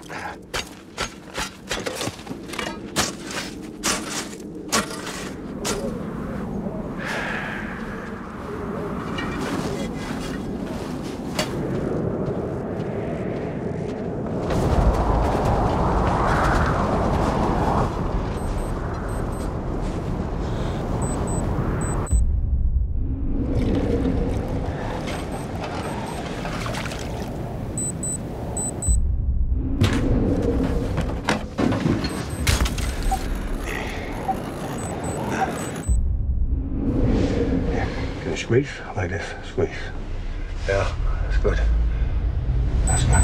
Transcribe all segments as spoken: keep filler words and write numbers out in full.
Squeeze like this, squeeze. Yeah, that's good. That's good.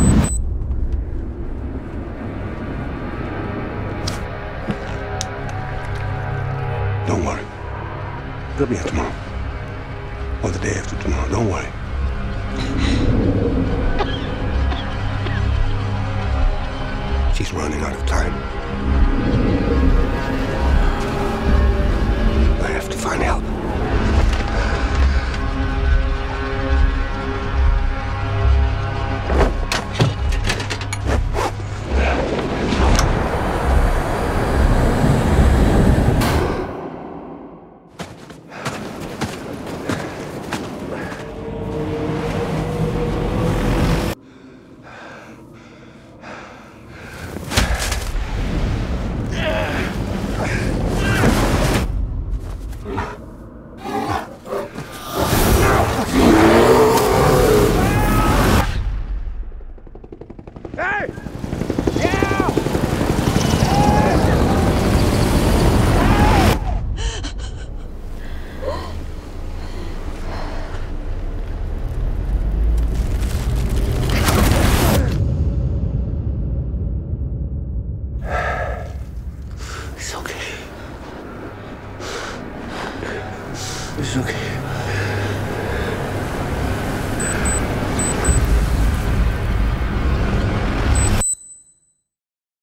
Don't worry. It'll be here tomorrow. Or the day after tomorrow. Don't worry. She's running out of time. I have to find help. It's okay.